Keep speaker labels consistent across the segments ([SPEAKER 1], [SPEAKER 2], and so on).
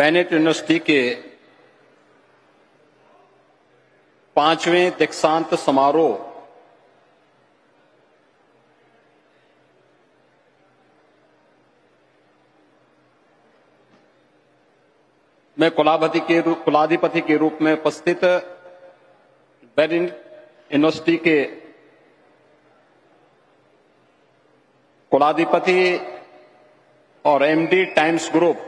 [SPEAKER 1] Bennett university के 5वें दीक्षांत समारोह में कुलाधिपति के रूप में उपस्थित बेनेट यूनिवर्सिटी के कुलाधिपति और एमडी टाइम्स ग्रुप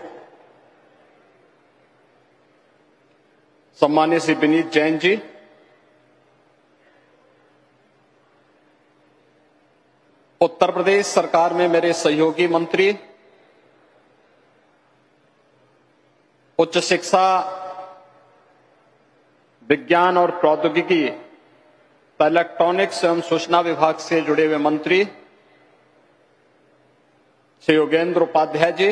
[SPEAKER 1] सम्मान्य श्री विनीत जैन जी, उत्तर प्रदेश सरकार में मेरे सहयोगी मंत्री, उच्च शिक्षा, विज्ञान और प्रौद्योगिकी, इलेक्ट्रॉनिक्स एवं सूचना विभाग से जुड़े हुए मंत्री श्री योगेंद्र उपाध्याय जी,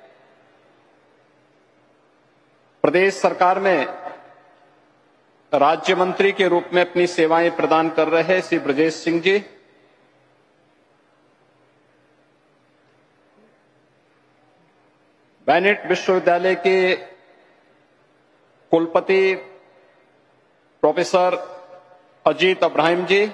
[SPEAKER 1] प्रदेश सरकार में राज्य मंत्री के रूप में अपनी सेवाएं प्रदान कर रहे श्री ब्रजेश सिंह जी, बेनेट विश्वविद्यालय के कुलपति प्रोफेसर अजीत इब्राहिम जी,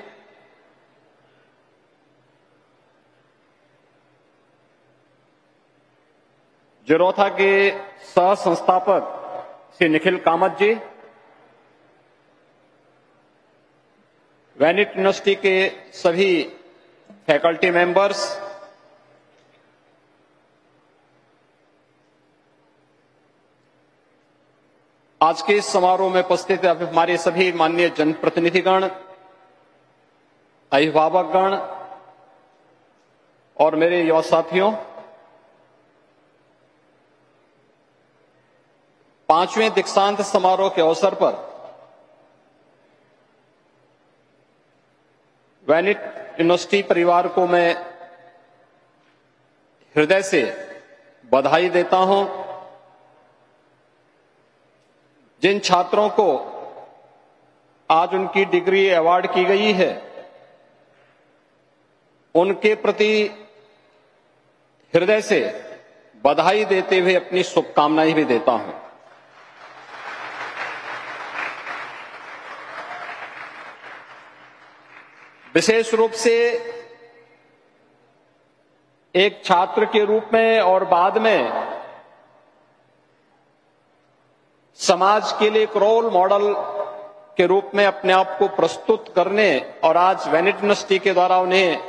[SPEAKER 1] जिरोथा के सह संस्थापक श्री निखिल कामत जी, बेनेट यूनिवर्सिटी के सभी फैकल्टी मेंबर्स, आज के इस समारोह में उपस्थित हमारे सभी माननीय जनप्रतिनिधिगण, अभिभावकगण और मेरे युवा साथियों, 5वें दीक्षांत समारोह के अवसर पर बेनेट यूनिवर्सिटी परिवार को मैं हृदय से बधाई देता हूं। जिन छात्रों को आज उनकी डिग्री अवार्ड की गई है, उनके प्रति हृदय से बधाई देते हुए अपनी शुभकामनाएं भी देता हूं। विशेष रूप से एक छात्र के रूप में और बाद में समाज के लिए एक रोल मॉडल के रूप में अपने आप को प्रस्तुत करने और आज बेनेट यूनिवर्सिटी के द्वारा उन्हें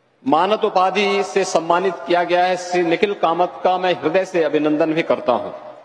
[SPEAKER 1] मानद उपाधि से सम्मानित किया गया है श्री निखिल कामत का मैं हृदय से अभिनंदन भी करता हूं।